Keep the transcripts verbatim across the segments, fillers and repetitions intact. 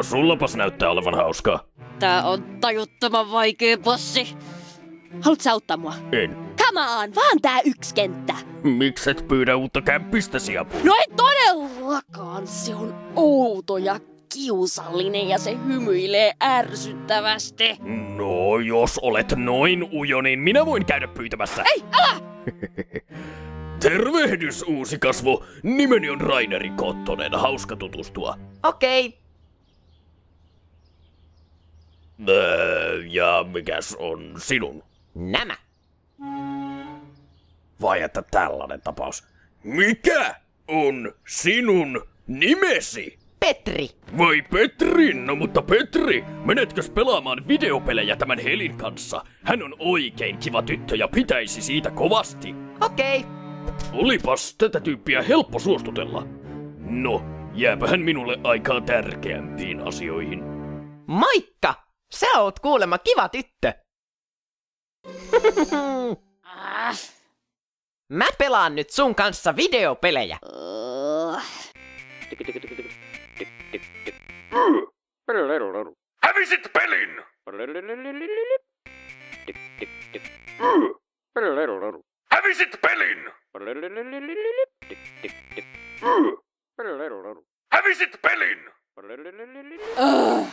sullapas näyttää olevan hauskaa. Tää on tajuttoman vaikea bossi. Haluat sä auttaa mua? En. Come on, vaan tää yksi kenttä. Mikset pyydä uutta kämpistäsi apua? No ei todellakaan, se on outo ja kiusallinen ja se hymyilee ärsyttävästi. No, jos olet noin ujo, niin minä voin käydä pyytämässä. Ei, älä! Tervehdys, uusi kasvo. Nimeni on Raineri Kottonen. Hauska tutustua. Okei. Öö, ja mikäs on sinun? Nämä. Vai että tällainen tapaus. Mikä on sinun nimesi? Petri. Vai Petri? No mutta Petri, menetkös pelaamaan videopelejä tämän Helin kanssa? Hän on oikein kiva tyttö ja pitäisi siitä kovasti. Okei. Olipas tätä tyyppiä helppo suostutella. No, jääpähän minulle aikaa tärkeämpiin asioihin. Moikka! Sä oot kuulemma kiva tyttö. Ah. Mä pelaan nyt sun kanssa videopelejä. Uh. Hävisit pelin! Hävisit pelin! Hävisit pelin! Uh.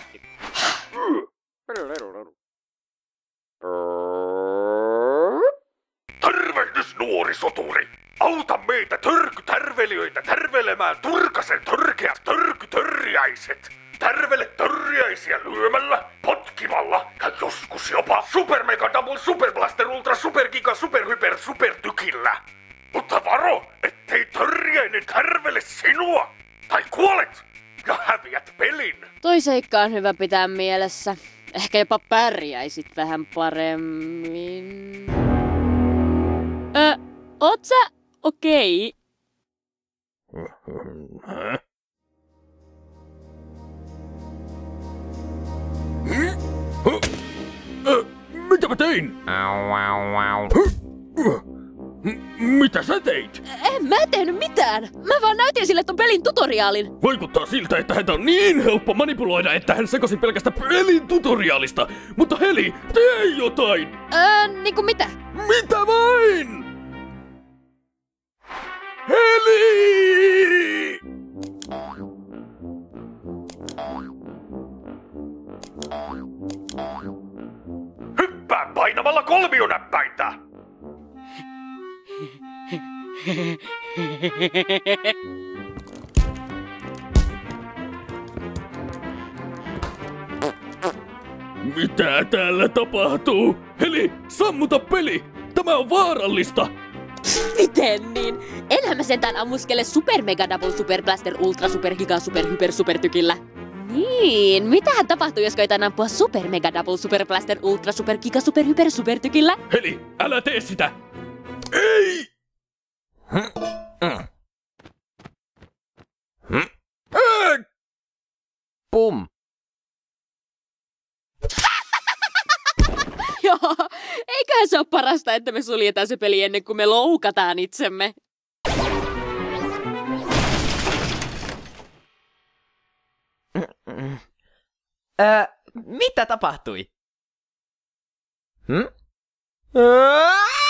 Tervehdys, nuori soturi! Auta meitä törkytärvelijöitä tärvelemään Turkasen törkeät törkytörjäiset! Tärvele törjäisiä lyömällä, potkimalla ja joskus jopa Super Mega Double Super Blaster Ultra Super Giga Super Hyper Super Tykillä! Mutta varo, ettei törjäinen tärvele sinua! Tai kuolet ja häviät pelin! Toi seikka on hyvä pitää mielessä. Ehkä jopa pärjäisit vähän paremmin. Ö, oot sä okei? Hä? Mitä mä tein? Au, au, au. Mitä sä teit? En mä tehnyt mitään. Mä vaan näytin sille ton pelin tutoriaalin. Vaikuttaa siltä, että häntä on niin helppo manipuloida, että hän sekosi pelkästä pelin tutoriaalista. Mutta Heli, tee jotain! Öö, niinku mitä? Mitä vain? Heli! Hyppää painamalla kolmionäppäintä! Mitä täällä tapahtuu? Heli, sammuta peli! Tämä on vaarallista! Miten niin? Enhän mä sentään ammuskele Super Mega Double Super Blaster Ultra Super Giga Super Hyper Super Tykillä. Niin, mitähän tapahtuu, jos koitan ampua Super Mega Double Super Blaster Ultra Super Giga Super Hyper Super Tykillä? Heli, älä tee sitä! Ei! Pum. Joo, eiköhän se ole parasta, että me suljetaan se peli ennen kuin me loukataan itsemme. Öö, mitä tapahtui? Hm? Öö!